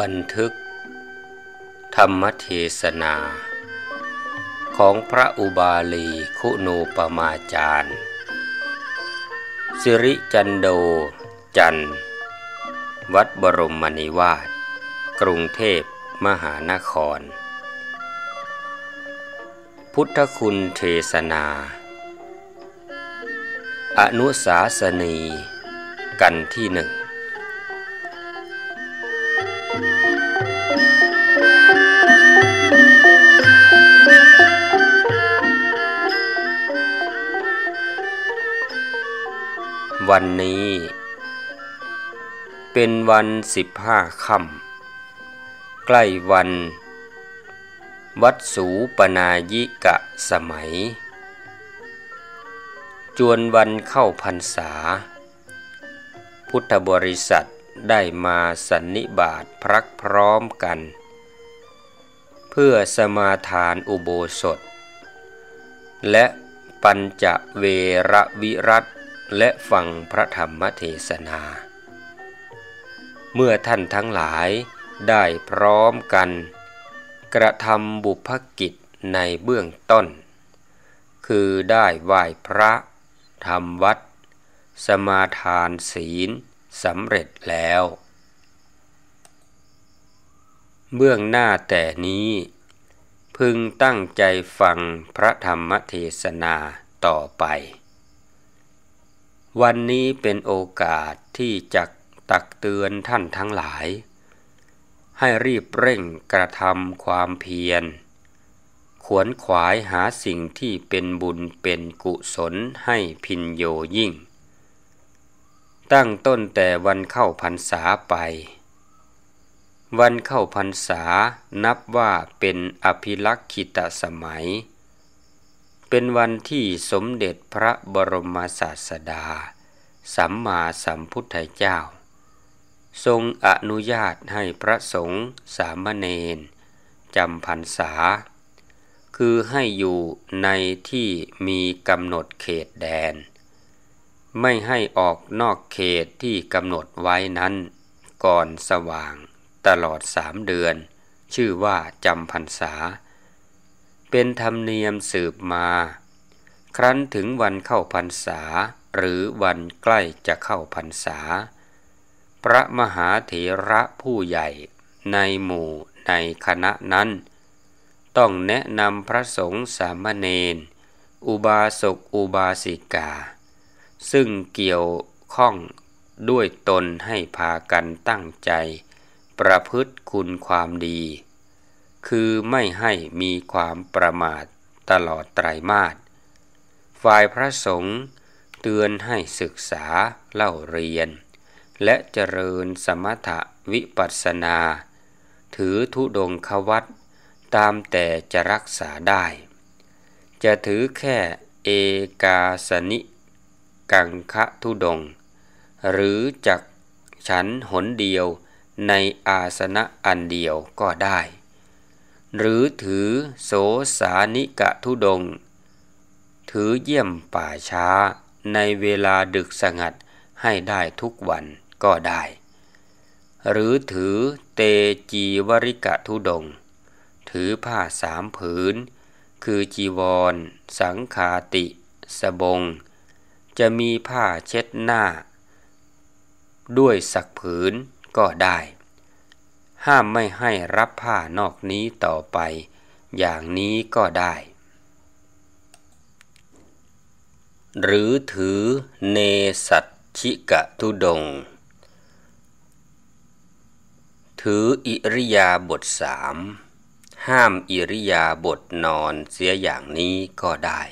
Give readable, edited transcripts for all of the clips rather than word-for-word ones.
บันทึกธรรมเทศนาของพระอุบาลีคุณูปมาจารย์สิริจันโดจันทร์วัดบรมนิวาสกรุงเทพมหานครพุทธคุณเทศนาอนุสาสนีกันที่หนึ่งวันนี้เป็นวัน15 ค่ำใกล้วันวัดสูปนายิกะสมัยจวนวันเข้าพรรษาพุทธบริษัทได้มาสันนิบาตพรักพร้อมกันเพื่อสมาทานอุโบสถและปัญจเวรวิรัตและฟังพระธรรมเทศนาเมื่อท่านทั้งหลายได้พร้อมกันกระทำบุพกิจในเบื้องต้นคือได้ไหว้พระทำวัดสมาทานศีลสำเร็จแล้วเบื้องหน้าแต่นี้พึงตั้งใจฟังพระธรรมเทศนาต่อไปวันนี้เป็นโอกาสที่จะตักเตือนท่านทั้งหลายให้รีบเร่งกระทำความเพียรขวนขวายหาสิ่งที่เป็นบุญเป็นกุศลให้พินโยยิ่งตั้งต้นแต่วันเข้าพรรษาไปวันเข้าพรรษานับว่าเป็นอภิลักขิตสมัยเป็นวันที่สมเด็จพระบรมศาสดาสัมมาสัมพุทธเจ้าทรงอนุญาตให้พระสงฆ์สามเณรจำพรรษาคือให้อยู่ในที่มีกำหนดเขตแดนไม่ให้ออกนอกเขตที่กำหนดไว้นั้นก่อนสว่างตลอด3 เดือนชื่อว่าจำพรรษาเป็นธรรมเนียมสืบมาครั้นถึงวันเข้าพรรษาหรือวันใกล้จะเข้าพรรษาพระมหาเถระผู้ใหญ่ในหมู่ในคณะนั้นต้องแนะนำพระสงฆ์สามเณรอุบาสกอุบาสิกาซึ่งเกี่ยวข้องด้วยตนให้พากันตั้งใจประพฤติคุณความดีคือไม่ให้มีความประมาทตลอดไตรมาสฝ่ายพระสงฆ์เตือนให้ศึกษาเล่าเรียนและเจริญสมถวิปัสสนาถือธุดงควัตรตามแต่จะรักษาได้จะถือแค่เอกาสนิกังคะธุดงหรือจักฉันหนเดียวในอาสนะอันเดียวก็ได้หรือถือโสสานิกธุดงถือเยี่ยมป่าช้าในเวลาดึกสงัดให้ได้ทุกวันก็ได้หรือถือเตจีวริกธุดงถือผ้า3 ผืนคือจีวรสังฆาติสบงจะมีผ้าเช็ดหน้าด้วยสักผืนก็ได้ห้ามไม่ให้รับผ้านอกนี้ต่อไปอย่างนี้ก็ได้หรือถือเนสัชชิกธุดงค์ถืออิริยาบถ3ห้ามอิริยาบถนอนเสียอย่างนี้ก็ได้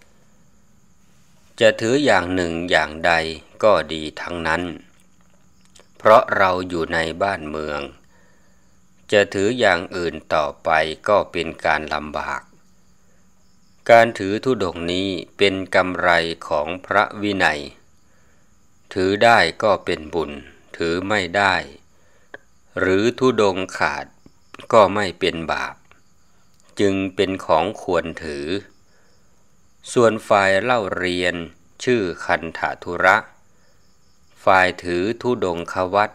จะถืออย่างหนึ่งอย่างใดก็ดีทั้งนั้นเพราะเราอยู่ในบ้านเมืองจะถืออย่างอื่นต่อไปก็เป็นการลำบากการถือธุดงค์นี้เป็นกำไรของพระวินัยถือได้ก็เป็นบุญถือไม่ได้หรือธุดงค์ขาดก็ไม่เป็นบาปจึงเป็นของควรถือส่วนฝ่ายเล่าเรียนชื่อคันธทุระฝ่ายถือธุดงควัตร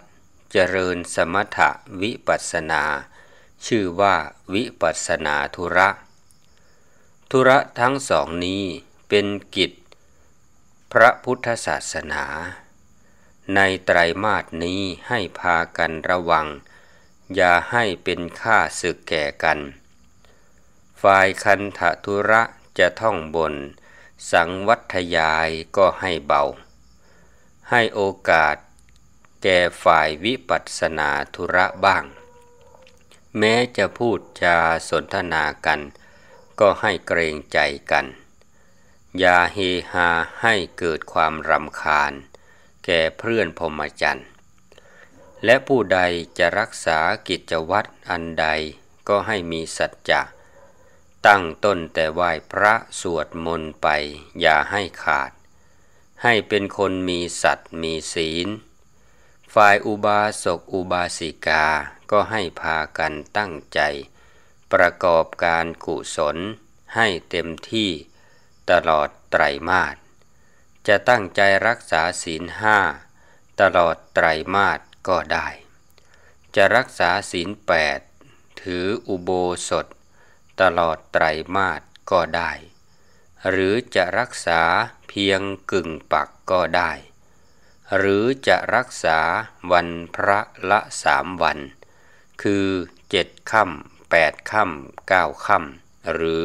เจริญสมถะวิปัสสนาชื่อว่าวิปัสสนาธุระธุระทั้งสองนี้เป็นกิจพระพุทธศาสนาในไตรมาสนี้ให้พากันระวังอย่าให้เป็นข้าศึกแก่กันฝ่ายคันธธุระจะท่องบนสังวัทยายก็ให้เบาให้โอกาสแก่ฝ่ายวิปัสสนาธุระบ้างแม้จะพูดจาสนทนากันก็ให้เกรงใจกันอย่าเฮฮาให้เกิดความรำคาญแก่เพื่อนพรหมจรรย์และผู้ใดจะรักษากิจวัตรอันใดก็ให้มีสัจจะตั้งต้นแต่ไหว้พระสวดมนต์ไปอย่าให้ขาดให้เป็นคนมีสัตย์มีศีลฝ่ายอุบาสกอุบาสิกาก็ให้พากันตั้งใจประกอบการกุศลให้เต็มที่ตลอดไตรมาสจะตั้งใจรักษาศีล5ตลอดไตรมาสก็ได้จะรักษาศีล8ถืออุโบสถตลอดไตรมาสก็ได้หรือจะรักษาเพียงกึ่งปักก็ได้หรือจะรักษาวันพระละ3 วันคือ7 ค่ำ8 ค่ำ9 ค่ำหรือ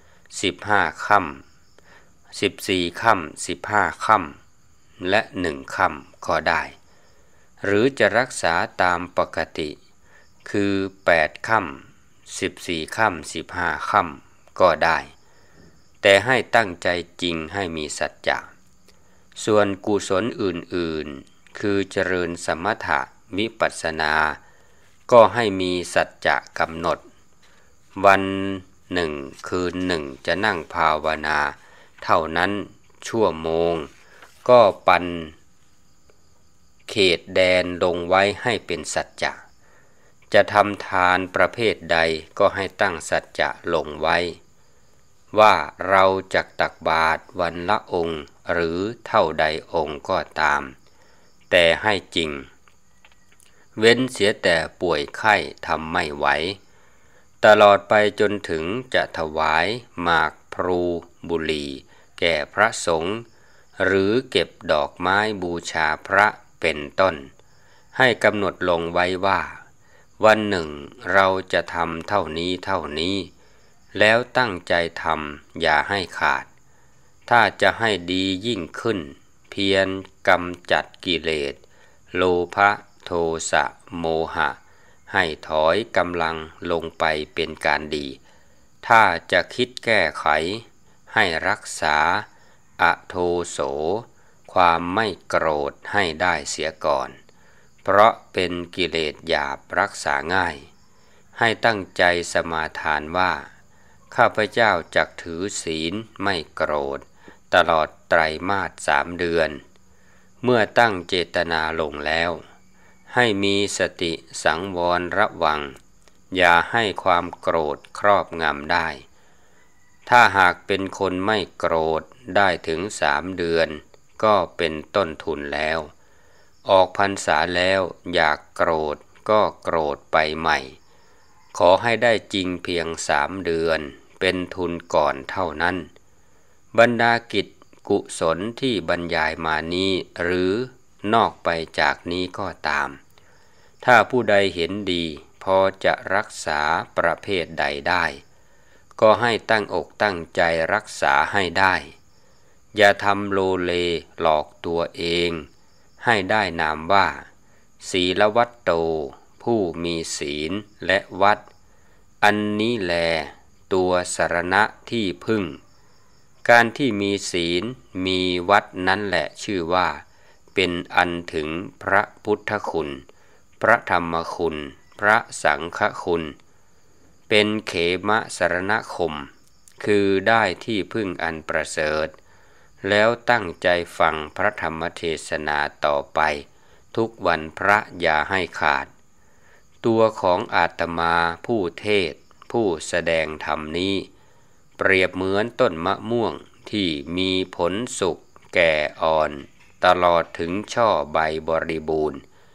15 ค่ำ14 ค่ำ15 ค่ำและ1 ค่ำก็ได้หรือจะรักษาตามปกติคือ8 ค่ำ14 ค่ำ15 ค่ำก็ได้แต่ให้ตั้งใจจริงให้มีสัจจะส่วนกุศลอื่นๆคือเจริญสมถะวิปัสสนาก็ให้มีสัจจะกำหนดวัน1 คืน 1จะนั่งภาวนาเท่านั้นชั่วโมงก็ปันเขตแดนลงไว้ให้เป็นสัจจะจะทำทานประเภทใดก็ให้ตั้งสัจจะลงไว้ว่าเราจะตักบาตรวันละองค์หรือเท่าใดองค์ก็ตามแต่ให้จริงเว้นเสียแต่ป่วยไข้ทำไม่ไหวตลอดไปจนถึงจะถวายหมากพลูบุหรี่แก่พระสงฆ์หรือเก็บดอกไม้บูชาพระเป็นต้นให้กำหนดลงไว้ว่าวันหนึ่งเราจะทำเท่านี้แล้วตั้งใจทำอย่าให้ขาดถ้าจะให้ดียิ่งขึ้นเพียรกำจัดกิเลสโลภะโทสะโมหะให้ถอยกำลังลงไปเป็นการดีถ้าจะคิดแก้ไขให้รักษาอโทโสความไม่โกรธให้ได้เสียก่อนเพราะเป็นกิเลสหยาบรักษาง่ายให้ตั้งใจสมาทานว่าข้าพเจ้าจักถือศีลไม่โกรธตลอดไตรมาส3 เดือนเมื่อตั้งเจตนาลงแล้วให้มีสติสังวรระวังอย่าให้ความโกรธครอบงำได้ถ้าหากเป็นคนไม่โกรธได้ถึง3 เดือนก็เป็นต้นทุนแล้วออกพรรษาแล้วอยากโกรธก็โกรธไปใหม่ขอให้ได้จริงเพียง3 เดือนเป็นทุนก่อนเท่านั้นบรรดากิจกุศลที่บรรยายมานี้หรือนอกไปจากนี้ก็ตามถ้าผู้ใดเห็นดีพอจะรักษาประเภทใดได้ก็ให้ตั้งอกตั้งใจรักษาให้ได้อย่าทำโลเลหลอกตัวเองให้ได้นามว่าศีลวัตโตผู้มีศีลและวัดอันนี้แลตัวสรณะที่พึ่งการที่มีศีลมีวัดนั้นแหละชื่อว่าเป็นอันถึงพระพุทธคุณพระธรรมคุณพระสังฆคุณเป็นเขมสรณคมคือได้ที่พึ่งอันประเสริฐแล้วตั้งใจฟังพระธรรมเทศนาต่อไปทุกวันพระอย่าให้ขาดตัวของอาตมาผู้เทศผู้แสดงธรรมนี้เปรียบเหมือนต้นมะม่วงที่มีผลสุกแก่อ่อนตลอดถึงช่อใบบริบูรณ์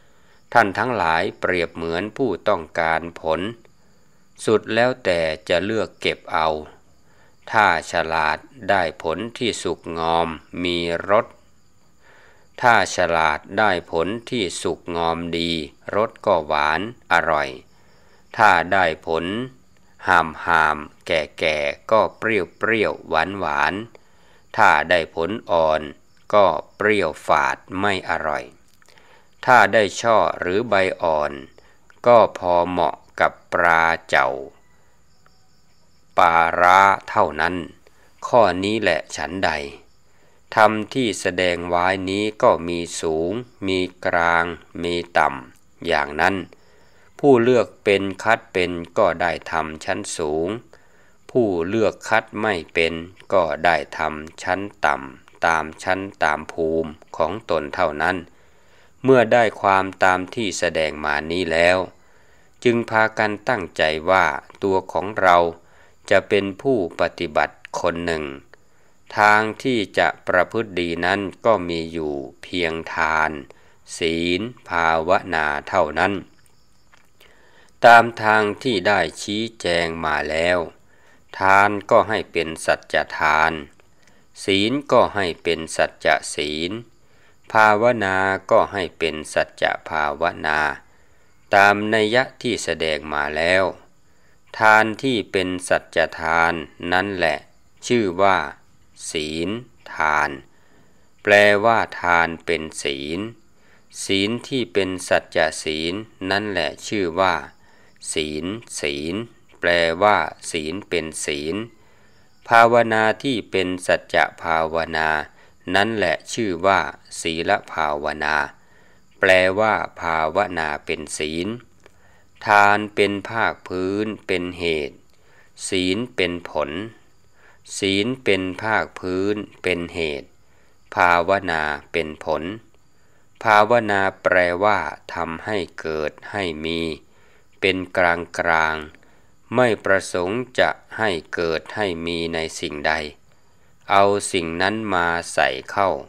ท่านทั้งหลายเปรียบเหมือนผู้ต้องการผลสุดแล้วแต่จะเลือกเก็บเอาถ้าฉลาดได้ผลที่สุกงอมมีรสถ้าฉลาดได้ผลที่สุกงอมดีรสก็หวานอร่อยถ้าได้ผลหามแก่ก็เปรี้ยวหวานถ้าได้ผลอ่อนก็เปรี้ยวฝาดไม่อร่อยถ้าได้ช่อหรือใบอ่อนก็พอเหมาะกับปลาเจ่าปลาร้าเท่านั้นข้อนี้แหละฉันใดธรรมที่แสดงไว้นี้ก็มีสูงมีกลางมีต่ำอย่างนั้นผู้เลือกเป็นคัดเป็นก็ได้ธรรมชั้นสูงผู้เลือกคัดไม่เป็นก็ได้ธรรมชั้นต่ำตามชั้นตามภูมิของตนเท่านั้นเมื่อได้ความตามที่แสดงมานี้แล้วจึงพากันตั้งใจว่าตัวของเราจะเป็นผู้ปฏิบัติคนหนึ่งทางที่จะประพฤติดีนั้นก็มีอยู่เพียงทานศีลภาวนาเท่านั้นตามทางที่ได้ชี้แจงมาแล้วทานก็ให้เป็นสัจทานศีลก็ให้เป็นสัจศีลภาวนาก็ให้เป็นสัจภาวนาตามนัยยะที่แสดงมาแล้วทานที่เป็นสัจทานนั่นแหละชื่อว่าศีลทานแปลว่าทานเป็นศีลศีลที่เป็นสัจศีลนั่นแหละชื่อว่าศีลแปลว่าศีลเป็นศีลภาวนาที่เป็นสัจภาวนานั่นแหละชื่อว่าศีลภาวนาแปลว่าภาวนาเป็นศีลทานเป็นภาคพื้นเป็นเหตุศีลเป็นผลศีลเป็นภาคพื้นเป็นเหตุภาวนาเป็นผลภาวนาแปลว่าทำให้เกิดให้มีเป็นกลางไม่ประสงค์จะให้เกิดให้มีในสิ่งใดเอาสิ่งนั้นมาใส่เข้า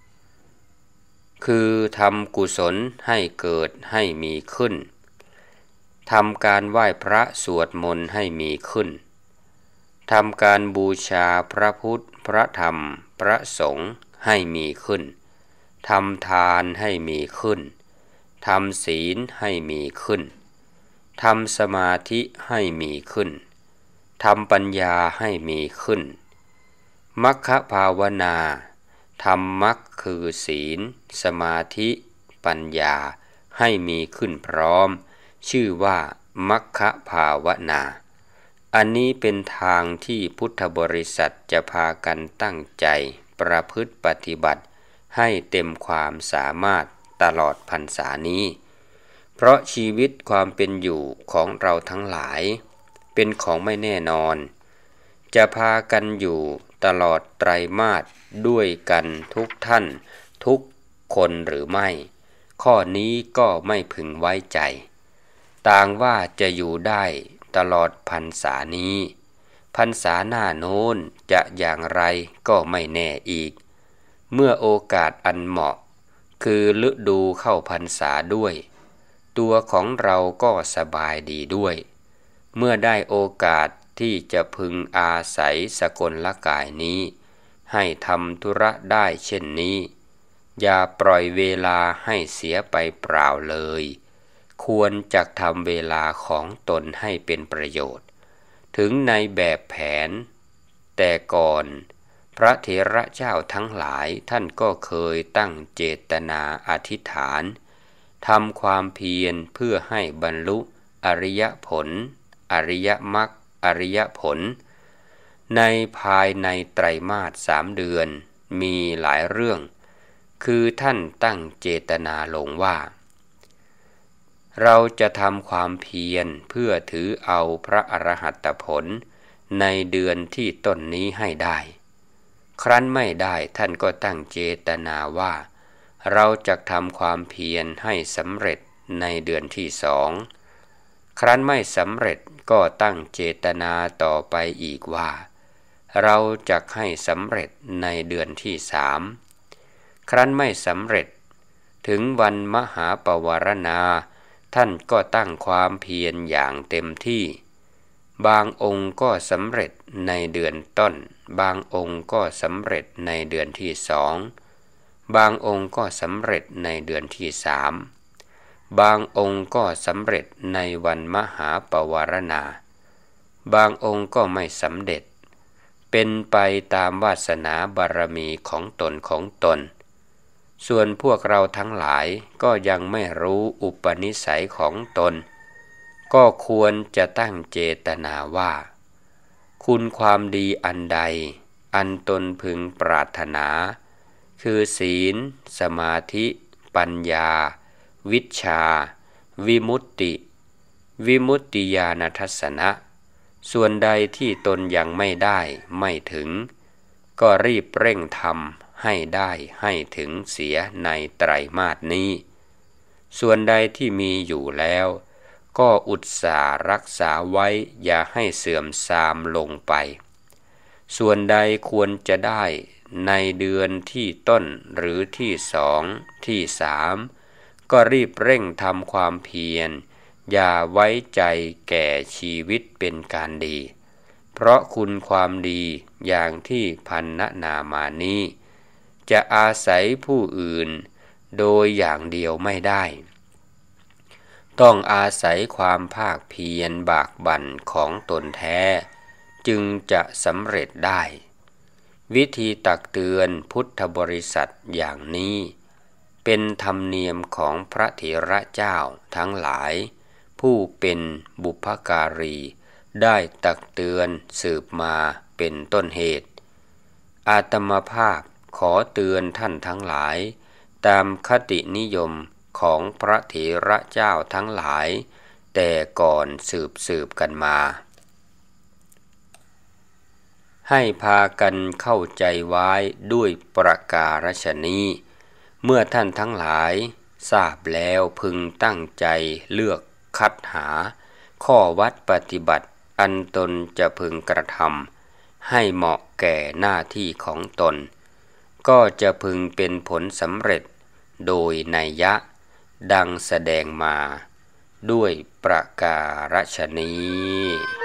คือทำกุศลให้เกิดให้มีขึ้นทำการไหว้พระสวดมนต์ให้มีขึ้นทำการบูชาพระพุทธพระธรรมพระสงฆ์ให้มีขึ้นทำทานให้มีขึ้นทำศีลให้มีขึ้นทำสมาธิให้มีขึ้นทำปัญญาให้มีขึ้นมัคคภาวนาทำมรรคคือศีลสมาธิปัญญาให้มีขึ้นพร้อมชื่อว่ามัคคภาวนาอันนี้เป็นทางที่พุทธบริษัทจะพากันตั้งใจประพฤติปฏิบัติให้เต็มความสามารถตลอดพรรษานี้เพราะชีวิตความเป็นอยู่ของเราทั้งหลายเป็นของไม่แน่นอนจะพากันอยู่ตลอดไตรมาสด้วยกันทุกท่านทุกคนหรือไม่ข้อนี้ก็ไม่พึงไว้ใจต่างว่าจะอยู่ได้ตลอดพรรษานี้พรรษาหน้าโน้นจะอย่างไรก็ไม่แน่อีกเมื่อโอกาสอันเหมาะคือฤดูเข้าพรรษาด้วยตัวของเราก็สบายดีด้วยเมื่อได้โอกาสที่จะพึงอาศัยสกลกายนี้ให้ทำธุระได้เช่นนี้อย่าปล่อยเวลาให้เสียไปเปล่าเลยควรจักทำเวลาของตนให้เป็นประโยชน์ถึงในแบบแผนแต่ก่อนพระเถระเจ้าทั้งหลายท่านก็เคยตั้งเจตนาอธิษฐานทำความเพียรเพื่อให้บรรลุอริยผลอริยมรรคอริยผลในภายในไตรมาส3 เดือนมีหลายเรื่องคือท่านตั้งเจตนาลงว่าเราจะทำความเพียรเพื่อถือเอาพระอรหัตผลในเดือนที่ต้นนี้ให้ได้ครั้นไม่ได้ท่านก็ตั้งเจตนาว่าเราจะทำความเพียรให้สำเร็จในเดือนที่2ครั้นไม่สำเร็จก็ตั้งเจตนาต่อไปอีกว่าเราจะให้สำเร็จในเดือนที่3ครั้นไม่สำเร็จถึงวันมหาปวารณาท่านก็ตั้งความเพียรอย่างเต็มที่บางองค์ก็สำเร็จในเดือนต้นบางองค์ก็สำเร็จในเดือนที่2บางองค์ก็สำเร็จในเดือนที่3บางองค์ก็สำเร็จในวันมหาปวารณาบางองค์ก็ไม่สำเร็จเป็นไปตามวาสนาบารมีของตนส่วนพวกเราทั้งหลายก็ยังไม่รู้อุปนิสัยของตนก็ควรจะตั้งเจตนาว่าคุณความดีอันใดอันตนพึงปรารถนาคือศีลสมาธิปัญญาวิชชาวิมุตติญาณทัสสนะส่วนใดที่ตนยังไม่ได้ไม่ถึงก็รีบเร่งทำให้ได้ให้ถึงเสียในไตรมาสนี้ส่วนใดที่มีอยู่แล้วก็อุตส่าห์รักษาไว้อย่าให้เสื่อมทรามลงไปส่วนใดควรจะได้ในเดือนที่ต้นหรือที่2ที่3ก็รีบเร่งทำความเพียรอย่าไว้ใจแก่ชีวิตเป็นการดีเพราะคุณความดีอย่างที่พันนามานี้จะอาศัยผู้อื่นโดยอย่างเดียวไม่ได้ต้องอาศัยความภาคเพียรบากบั่นของตนแท้จึงจะสำเร็จได้วิธีตักเตือนพุทธบริษัทอย่างนี้เป็นธรรมเนียมของพระเถระเจ้าทั้งหลายผู้เป็นบุพการีได้ตักเตือนสืบมาเป็นต้นเหตุอาตมาภาพขอเตือนท่านทั้งหลายตามคตินิยมของพระเถระเจ้าทั้งหลายแต่ก่อนสืบกันมาให้พากันเข้าใจไว้ด้วยประการฉนี้เมื่อท่านทั้งหลายทราบแล้วพึงตั้งใจเลือกคัดหาข้อวัดปฏิบัติอันตนจะพึงกระทำให้เหมาะแก่หน้าที่ของตนก็จะพึงเป็นผลสำเร็จโดยนัยยะดังแสดงมาด้วยประการฉนี้